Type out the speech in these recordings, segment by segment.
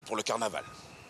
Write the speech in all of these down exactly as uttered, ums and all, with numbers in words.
pour le carnaval.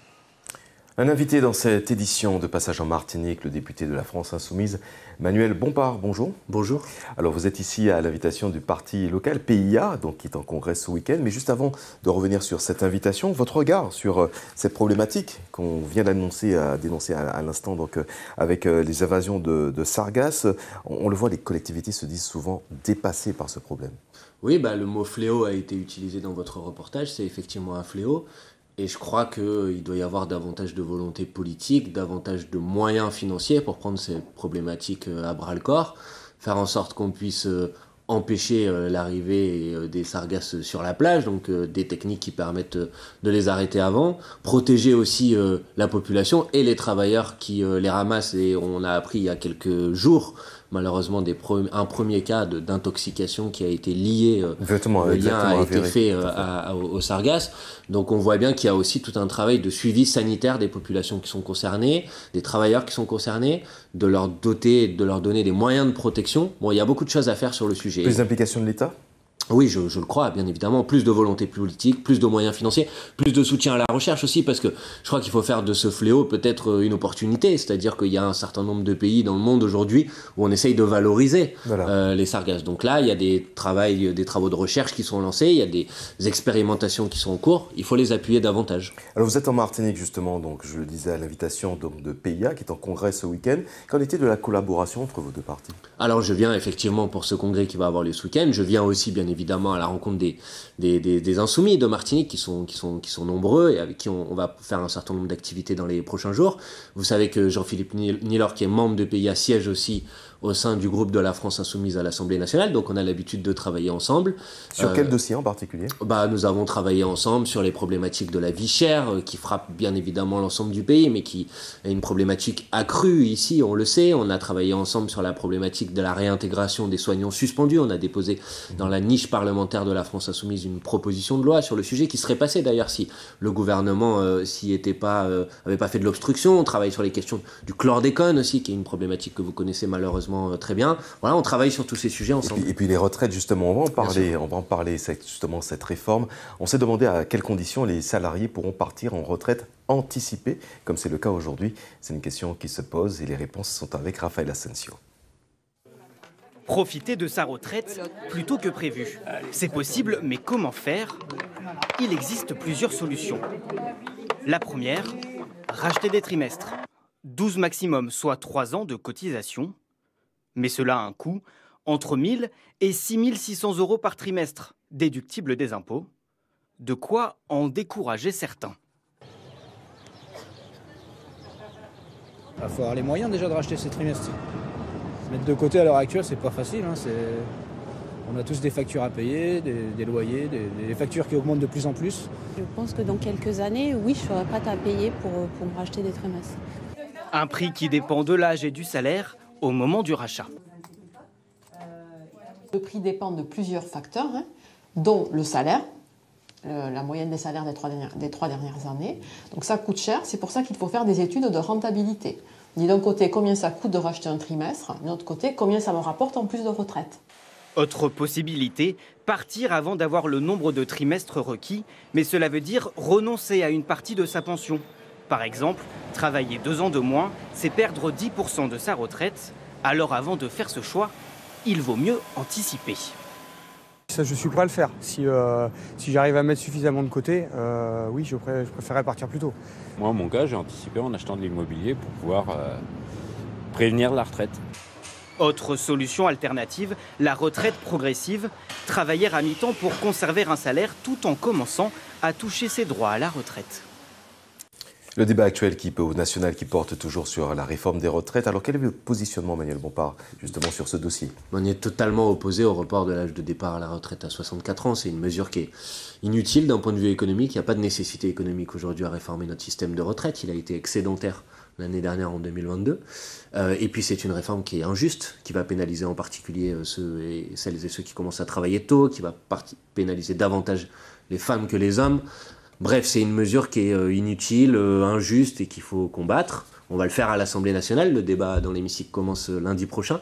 Un invité dans cette édition de Passage en Martinique, le député de la France Insoumise, Manuel Bompard. Bonjour. Bonjour. Alors vous êtes ici à l'invitation du parti local P I A, donc qui est en congrès ce week-end. Mais juste avant de revenir sur cette invitation, votre regard sur euh, cette problématique qu'on vient d'annoncer, à dénoncer à, à l'instant, donc euh, avec euh, les invasions de, de sargasses. On, on le voit, les collectivités se disent souvent dépassées par ce problème. Oui, bah, le mot fléau a été utilisé dans votre reportage. C'est effectivement un fléau. Et je crois qu'il doit y avoir davantage de volonté politique, davantage de moyens financiers pour prendre ces problématiques à bras-le-corps, faire en sorte qu'on puisse empêcher l'arrivée des sargasses sur la plage, donc des techniques qui permettent de les arrêter avant, protéger aussi la population et les travailleurs qui les ramassent. Et on a appris il y a quelques jours, malheureusement, des pre- un premier cas de, d'intoxication qui a été lié, euh, exactement, le lien exactement a été fait euh, à, à, au sargasse. Donc on voit bien qu'il y a aussi tout un travail de suivi sanitaire des populations qui sont concernées, des travailleurs qui sont concernés, de leur doter, de leur donner des moyens de protection. Bon, il y a beaucoup de choses à faire sur le sujet. Plus d'implication de l'État ? Oui, je, je le crois, bien évidemment. Plus de volonté politique, plus de moyens financiers, plus de soutien à la recherche aussi, parce que je crois qu'il faut faire de ce fléau peut-être une opportunité. C'est-à-dire qu'il y a un certain nombre de pays dans le monde aujourd'hui où on essaye de valoriser voilà. euh, les sargasses. Donc là, il y a des, travails, des travaux de recherche qui sont lancés, il y a des expérimentations qui sont en cours. Il faut les appuyer davantage. Alors vous êtes en Martinique justement, donc je le disais à l'invitation donc, de P I A qui est en congrès ce week-end. Qu'en était de la collaboration entre vos deux partis ? Alors je viens effectivement pour ce congrès qui va avoir lieu ce week-end. Je viens aussi bien évidemment évidemment à la rencontre des, des, des, des insoumis de Martinique qui sont, qui, sont, qui sont nombreux et avec qui on, on va faire un certain nombre d'activités dans les prochains jours. Vous savez que Jean-Philippe Nilor, qui est membre de P I A, siège aussi au sein du groupe de la France Insoumise à l'Assemblée nationale, donc on a l'habitude de travailler ensemble. Sur euh, quel dossier en particulier ? bah, Nous avons travaillé ensemble sur les problématiques de la vie chère, euh, qui frappent bien évidemment l'ensemble du pays, mais qui est une problématique accrue ici, on le sait. On a travaillé ensemble sur la problématique de la réintégration des soignants suspendus. On a déposé dans la niche parlementaire de la France Insoumise une proposition de loi sur le sujet qui serait passée d'ailleurs si le gouvernement euh, s'y était pas, euh, avait pas fait de l'obstruction. On travaille sur les questions du chlordécone aussi, qui est une problématique que vous connaissez malheureusement très bien. Voilà, on travaille sur tous ces sujets ensemble. Et puis, et puis les retraites, justement, on va en parler, on va en parler, c'est justement cette réforme. On s'est demandé à quelles conditions les salariés pourront partir en retraite anticipée, comme c'est le cas aujourd'hui. C'est une question qui se pose et les réponses sont avec Raphaël Asensio. Profiter de sa retraite plutôt que prévu. C'est possible, mais comment faire ? Il existe plusieurs solutions. La première, racheter des trimestres. douze maximum, soit trois ans de cotisation. Mais cela a un coût, entre mille et six mille six cents euros par trimestre, déductible des impôts. De quoi en décourager certains. Il faut avoir les moyens déjà de racheter ces trimestres. Se mettre de côté à l'heure actuelle, c'est pas facile. Hein, c'est... On a tous des factures à payer, des, des loyers, des, des factures qui augmentent de plus en plus. Je pense que dans quelques années, oui, je serai prête à payer pour, pour me racheter des trimestres. Un prix qui dépend de l'âge et du salaire au moment du rachat. Le prix dépend de plusieurs facteurs, hein, dont le salaire, le, la moyenne des salaires des trois, dernières, des trois dernières années. Donc ça coûte cher, c'est pour ça qu'il faut faire des études de rentabilité. On dit d'un côté combien ça coûte de racheter un trimestre, d'un autre côté combien ça me rapporte en plus de retraite. Autre possibilité, partir avant d'avoir le nombre de trimestres requis, mais cela veut dire renoncer à une partie de sa pension. Par exemple, travailler deux ans de moins, c'est perdre dix pour cent de sa retraite. Alors avant de faire ce choix, il vaut mieux anticiper. Ça, je suis prêt à le faire. Si, euh, si j'arrive à mettre suffisamment de côté, euh, oui, je, pré- je préférerais partir plus tôt. Moi, en mon cas, j'ai anticipé en achetant de l'immobilier pour pouvoir euh, prévenir la retraite. Autre solution alternative, la retraite progressive. Travailler à mi-temps pour conserver un salaire tout en commençant à toucher ses droits à la retraite. Le débat actuel qui, au national qui porte toujours sur la réforme des retraites. Alors quel est votre positionnement, Manuel Bompard, justement sur ce dossier ? On est totalement opposé au report de l'âge de départ à la retraite à soixante-quatre ans. C'est une mesure qui est inutile d'un point de vue économique. Il n'y a pas de nécessité économique aujourd'hui à réformer notre système de retraite. Il a été excédentaire l'année dernière en deux mille vingt-deux. Euh, et puis c'est une réforme qui est injuste, qui va pénaliser en particulier euh, ceux et celles et ceux qui commencent à travailler tôt, qui va parti- pénaliser davantage les femmes que les hommes. Bref, c'est une mesure qui est euh, inutile, euh, injuste et qu'il faut combattre. On va le faire à l'Assemblée nationale. Le débat dans l'hémicycle commence euh, lundi prochain.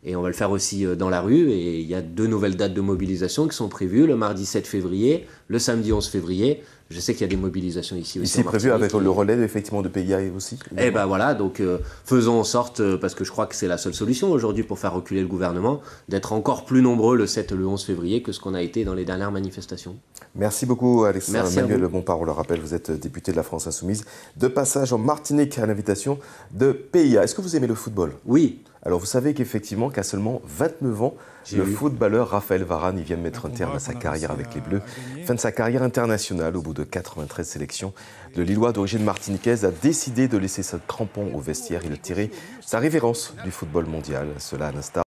Et on va le faire aussi dans la rue. Et il y a deux nouvelles dates de mobilisation qui sont prévues, le mardi sept février, le samedi onze février. Je sais qu'il y a des mobilisations ici aussi. Ici prévu avec le relais effectivement de P I A aussi. Eh ben voilà, donc euh, faisons en sorte, euh, parce que je crois que c'est la seule solution aujourd'hui pour faire reculer le gouvernement, d'être encore plus nombreux le sept et le onze février que ce qu'on a été dans les dernières manifestations. Merci beaucoup Alexandre Manuel Bompard. On le rappelle, vous êtes député de la France Insoumise, de passage en Martinique à l'invitation de P I A. Est-ce que vous aimez le football? Oui. Alors vous savez qu'effectivement qu'à seulement vingt-neuf ans, le vu. footballeur Raphaël Varane il vient de mettre un terme à sa carrière avec les Bleus. Fin de sa carrière internationale au bout de quatre-vingt-treize sélections. Le Lillois d'origine martiniquaise a décidé de laisser ce crampon au vestiaire et de tirer sa révérence du football mondial. Cela à l'instar